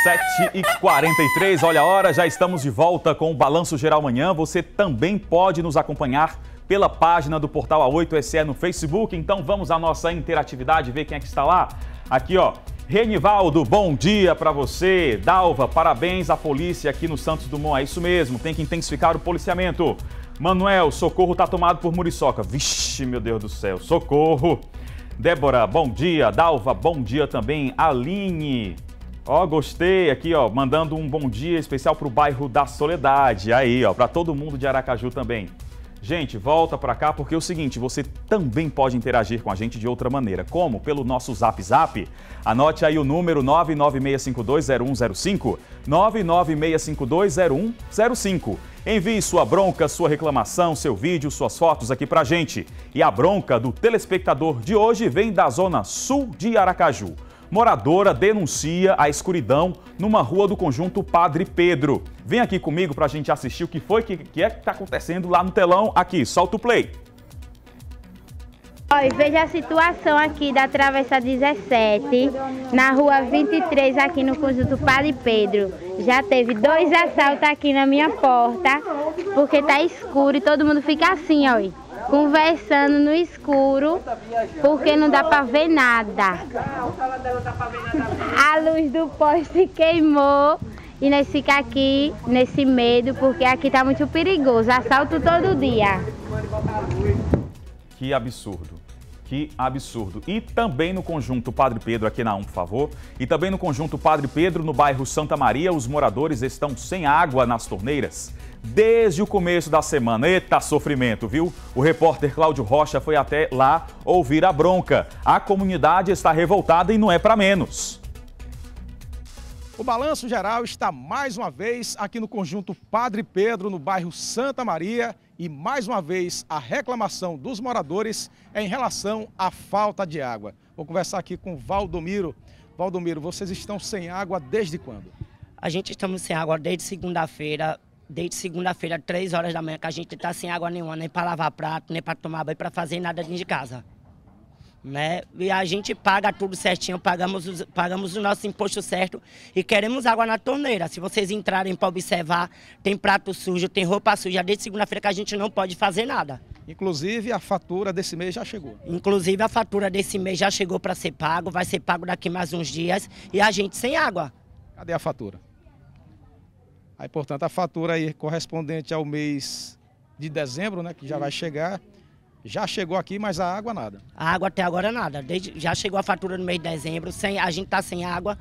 7h43, olha a hora, já estamos de volta com o Balanço Geral Manhã. Você também pode nos acompanhar pela página do Portal A8SE no Facebook. Então vamos à nossa interatividade, ver quem é que está lá. Aqui, ó, Renivaldo, bom dia para você. Dalva, parabéns à polícia aqui no Santos Dumont. É isso mesmo, tem que intensificar o policiamento. Manuel, socorro tá tomado por muriçoca. Vixe, meu Deus do céu, socorro. Débora, bom dia. Dalva, bom dia também. Aline, ó, gostei aqui, ó, mandando um bom dia especial pro bairro da Soledade. Aí, ó, para todo mundo de Aracaju também. Gente, volta para cá porque é o seguinte, você também pode interagir com a gente de outra maneira. Como? Pelo nosso Zap Zap. Anote aí o número 996520105, 996520105. Envie sua bronca, sua reclamação, seu vídeo, suas fotos aqui pra gente. E a bronca do telespectador de hoje vem da zona sul de Aracaju. Moradora denuncia a escuridão numa rua do conjunto Padre Pedro. Vem aqui comigo pra gente assistir o que está acontecendo lá no telão. Aqui, solta o play. Olha, veja a situação aqui da Travessa 17, na rua 23, aqui no conjunto Padre Pedro. Já teve 2 assaltos aqui na minha porta, porque tá escuro e todo mundo fica assim, olha, conversando no escuro, porque não dá pra ver nada. A luz do poste queimou e nós ficamos aqui nesse medo, porque aqui tá muito perigoso, assalto todo dia. Que absurdo. Que absurdo. E também no conjunto Padre Pedro, aqui na 1, por favor. E também no conjunto Padre Pedro, no bairro Santa Maria, os moradores estão sem água nas torneiras desde o começo da semana. Eita sofrimento, viu? O repórter Cláudio Rocha foi até lá ouvir a bronca. A comunidade está revoltada e não é para menos. O Balanço Geral está mais uma vez aqui no conjunto Padre Pedro, no bairro Santa Maria. E mais uma vez a reclamação dos moradores é em relação à falta de água. Vou conversar aqui com Valdomiro. Valdomiro, vocês estão sem água desde quando? A gente estamos sem água desde segunda-feira. Desde segunda-feira, 3 horas da manhã, que a gente está sem água nenhuma, nem para lavar prato, nem para tomar banho, para fazer nada dentro de casa. Né? E a gente paga tudo certinho, pagamos o nosso imposto certo e queremos água na torneira. Se vocês entrarem para observar, tem prato sujo, tem roupa suja, desde segunda-feira que a gente não pode fazer nada. Inclusive a fatura desse mês já chegou. Inclusive a fatura desse mês já chegou para ser pago, vai ser pago daqui mais uns dias e a gente sem água. Cadê a fatura? Aí, portanto, a fatura aí correspondente ao mês de dezembro, né, que já vai chegar, já chegou aqui, mas a água nada. A água até agora nada. Já chegou a fatura no mês de dezembro, a gente está sem água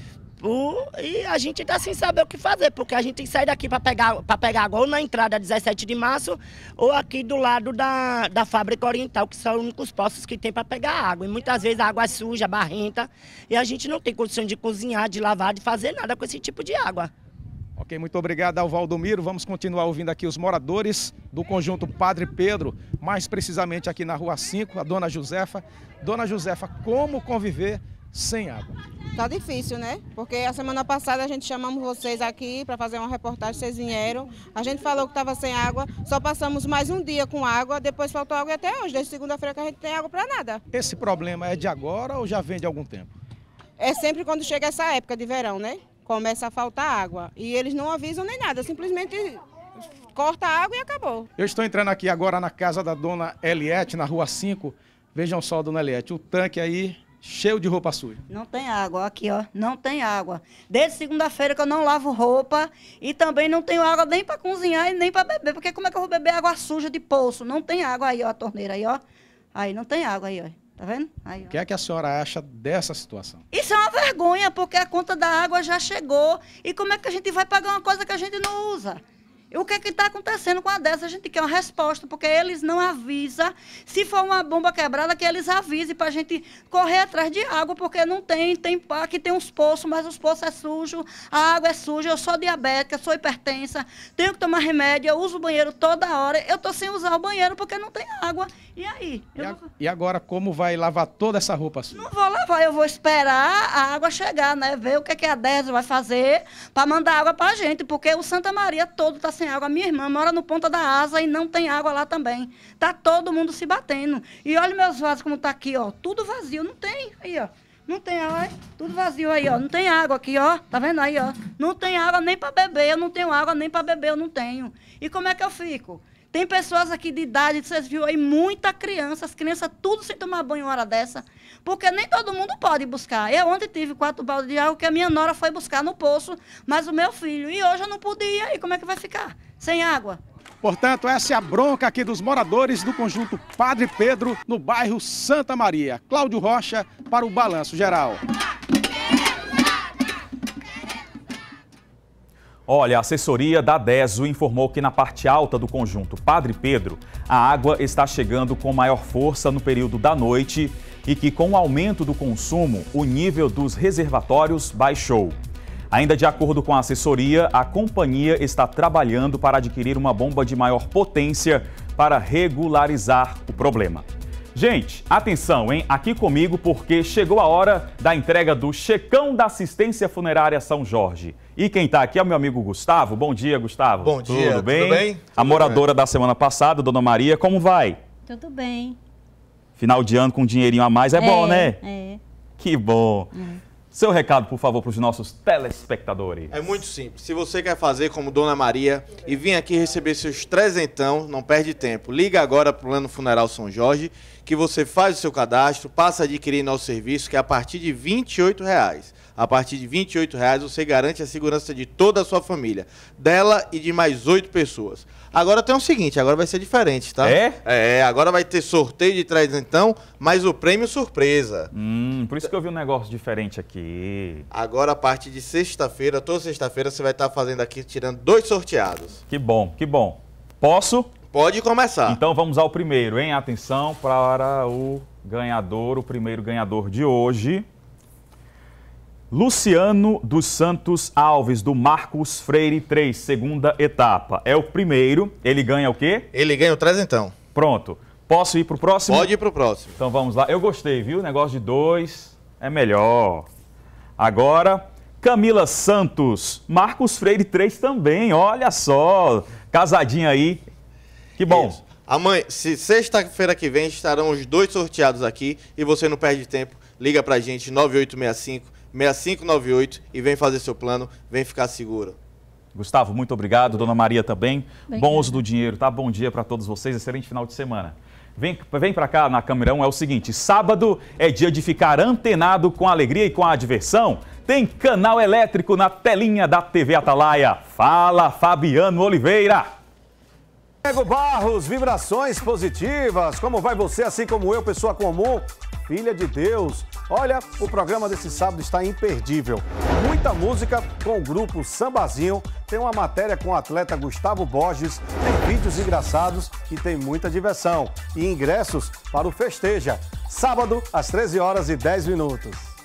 e a gente está sem saber o que fazer, porque a gente tem que sair daqui para pegar água ou na entrada 17 de março ou aqui do lado da Fábrica Oriental, que são os únicos postos que tem para pegar água. E muitas vezes a água é suja, barrenta, e a gente não tem condições de cozinhar, de lavar, de fazer nada com esse tipo de água. Ok, muito obrigado ao Valdomiro. Vamos continuar ouvindo aqui os moradores do conjunto Padre Pedro, mais precisamente aqui na Rua 5, a dona Josefa. Dona Josefa, como conviver sem água? Tá difícil, né? Porque a semana passada a gente chamamos vocês aqui para fazer uma reportagem, vocês vieram. A gente falou que estava sem água, só passamos mais um dia com água, depois faltou água e até hoje, desde segunda-feira que a gente tem água para nada. Esse problema é de agora ou já vem de algum tempo? É sempre quando chega essa época de verão, né? Começa a faltar água e eles não avisam nem nada, simplesmente corta a água e acabou. Eu estou entrando aqui agora na casa da dona Eliette, na Rua 5. Vejam só, dona Eliette, o tanque aí cheio de roupa suja. Não tem água, aqui ó, não tem água. Desde segunda-feira que eu não lavo roupa e também não tenho água nem para cozinhar e nem para beber, porque como é que eu vou beber água suja de poço? Não tem água aí, ó, a torneira aí, ó. Aí não tem água aí, ó. Tá vendo? Aí, o que é que a senhora acha dessa situação? Isso é uma vergonha, porque a conta da água já chegou. E como é que a gente vai pagar uma coisa que a gente não usa? O que é que está acontecendo com a dessa? A gente quer uma resposta, porque eles não avisam. Se for uma bomba quebrada, que eles avisem para a gente correr atrás de água, porque não tem. Aqui tem uns poços, mas os poços é sujo, a água é suja. Eu sou diabética, sou hipertensa, tenho que tomar remédio, eu uso o banheiro toda hora. Eu estou sem usar o banheiro porque não tem água. E aí? E agora, como vai lavar toda essa roupa suja? Não vou lavar, eu vou esperar a água chegar, né? Ver o que a DESA vai fazer para mandar água para a gente, porque o Santa Maria todo está sem água. Minha irmã mora no Ponta da Asa e não tem água lá também. Tá todo mundo se batendo. E olha meus vasos como tá aqui, ó. Tudo vazio, não tem. Aí, ó. Não tem água, tudo vazio aí, ó. Não tem água aqui, ó. Tá vendo aí, ó? Não tem água nem para beber, eu não tenho água nem para beber, eu não tenho. E como é que eu fico? Tem pessoas aqui de idade, vocês viram aí, muita criança, as crianças tudo sem tomar banho uma hora dessa, porque nem todo mundo pode buscar. Eu ontem tive 4 baldes de água que a minha nora foi buscar no poço, mas o meu filho, e hoje eu não podia, e como é que vai ficar? Sem água. Portanto, essa é a bronca aqui dos moradores do conjunto Padre Pedro, no bairro Santa Maria. Cláudio Rocha para o Balanço Geral. Olha, a assessoria da DESO informou que na parte alta do conjunto Padre Pedro, a água está chegando com maior força no período da noite e que com o aumento do consumo, o nível dos reservatórios baixou. Ainda de acordo com a assessoria, a companhia está trabalhando para adquirir uma bomba de maior potência para regularizar o problema. Gente, atenção, hein? Aqui comigo porque chegou a hora da entrega do checão da Assistência Funerária São Jorge. E quem está aqui é o meu amigo Gustavo. Bom dia, Gustavo. Bom dia, tudo bem? Tudo bem? A moradora da semana passada, Dona Maria, como vai? Tudo bem. Final de ano com um dinheirinho a mais é bom, né? É. Que bom. Seu recado, por favor, para os nossos telespectadores. É muito simples. Se você quer fazer como Dona Maria e vir aqui receber seus trezentão, não perde tempo. Liga agora para o Plano Funeral São Jorge, que você faz o seu cadastro, passa a adquirir nosso serviço, que é a partir de R$ 28,00. A partir de R$ 28,00 você garante a segurança de toda a sua família, dela e de mais 8 pessoas. Agora tem o seguinte, agora vai ser diferente, tá? É? Agora vai ter sorteio de trezentão, mas o prêmio surpresa. Por isso que eu vi um negócio diferente aqui. Agora, a partir de sexta-feira, toda sexta-feira, você vai estar fazendo aqui, tirando 2 sorteados. Que bom, que bom. Posso? Pode começar. Então vamos ao primeiro, hein? Atenção para o ganhador, o primeiro ganhador de hoje. Luciano dos Santos Alves, do Marcos Freire 3, segunda etapa. É o primeiro. Ele ganha o quê? Ele ganha o trezentão. Pronto. Posso ir pro próximo? Pode ir pro próximo. Então vamos lá. Eu gostei, viu? O negócio de 2 é melhor. Agora, Camila Santos, Marcos Freire 3 também. Olha só. Casadinha aí. Que bom. Isso. Amanhã, sexta-feira que vem, estarão os 2 sorteados aqui e você não perde tempo. Liga pra gente, 9865-6598 e vem fazer seu plano, vem ficar seguro. Gustavo, muito obrigado. Dona Maria também. Bom uso do dinheiro, tá? Bom dia para todos vocês. Excelente final de semana. Vem para cá na câmera 1. É o seguinte, sábado é dia de ficar antenado com a alegria e com a diversão. Tem canal elétrico na telinha da TV Atalaia. Fala, Fabiano Oliveira. Diego Barros, vibrações positivas. Como vai você, assim como eu, pessoa comum, filha de Deus? Olha, o programa desse sábado está imperdível. Muita música com o grupo Sambazinho, tem uma matéria com o atleta Gustavo Borges, tem vídeos engraçados e tem muita diversão. E ingressos para o Festeja, sábado às 13h10.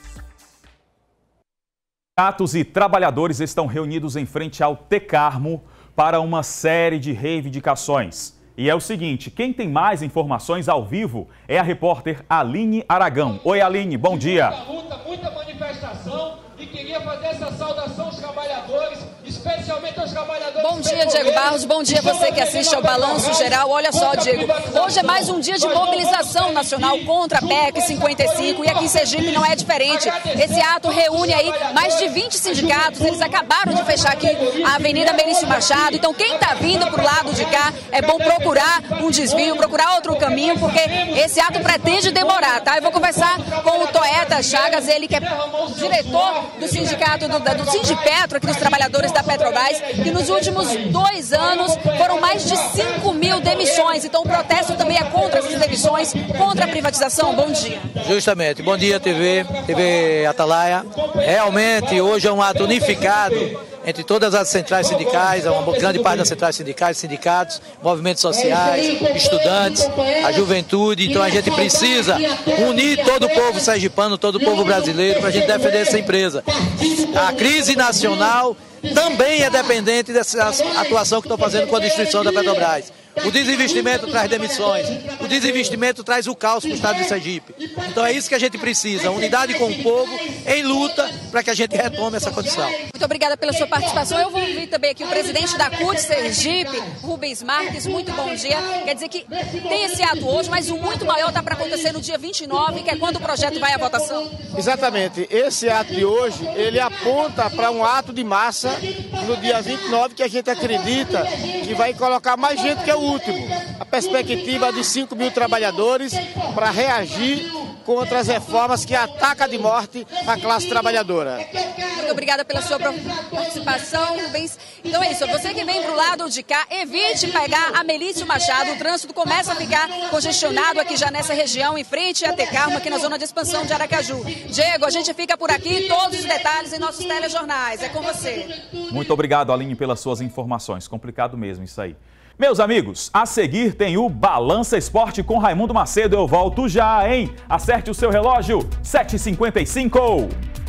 Sindicatos e trabalhadores estão reunidos em frente ao Tecarmo para uma série de reivindicações. E é o seguinte, quem tem mais informações ao vivo é a repórter Aline Aragão. Oi, Aline, bom dia. Muita luta, muita manifestação e queria fazer essa saudação aos trabalhadores, especialmente aos trabalhadores. Bom dia, Diego Barros. Bom dia você que assiste ao Balanço Geral. Olha só, Diego, hoje é mais um dia de mobilização nacional contra a PEC 55 e aqui em Sergipe não é diferente. Esse ato reúne aí mais de 20 sindicatos. Eles acabaram de fechar aqui a Avenida Benício Machado. Então quem está vindo para o lado de cá é bom procurar um desvio, procurar outro caminho, porque esse ato pretende demorar, tá? Eu vou conversar com o Toeta Chagas, ele que é diretor do sindicato, do Sindipetro, aqui dos trabalhadores da Petrobras, que nos últimos 2 anos foram mais de 5.000 demissões. Então o protesto também é contra essas demissões, contra a privatização. Bom dia. Justamente. Bom dia, TV Atalaia. Realmente, hoje é um ato unificado entre todas as centrais sindicais, uma grande parte das centrais sindicais, sindicatos, movimentos sociais, estudantes, a juventude. Então a gente precisa unir todo o povo sergipano, todo o povo brasileiro para a gente defender essa empresa. A crise nacional também é dependente dessa atuação que estão fazendo com a destruição da Petrobras. O desinvestimento traz demissões, o desinvestimento traz o caos para o estado de Sergipe. Então é isso que a gente precisa, unidade com o povo, em luta para que a gente retome essa condição. Muito obrigada pela sua participação. Eu vou ouvir também aqui o presidente da CUT Sergipe, Rubens Marques. Muito bom dia. Quer dizer que tem esse ato hoje, mas o muito maior está para acontecer no dia 29, que é quando o projeto vai à votação. Exatamente. Esse ato de hoje, ele aponta para um ato de massa no dia 29, que a gente acredita que vai colocar mais gente que é o último. A perspectiva de 5 mil trabalhadores para reagir contra as reformas que atacam de morte a classe trabalhadora. Muito obrigada pela sua participação, Rubens. Então é isso, você que vem pro lado de cá, evite pegar a Melício Machado. O trânsito começa a ficar congestionado aqui já nessa região, em frente a Tecarmo, aqui na zona de expansão de Aracaju. Diego, a gente fica por aqui, todos os detalhes em nossos telejornais. É com você. Muito obrigado, Aline, pelas suas informações. Complicado mesmo isso aí. Meus amigos, a seguir tem o Balança Esporte com Raimundo Macedo. Eu volto já, hein? Acerte o seu relógio, 7h55.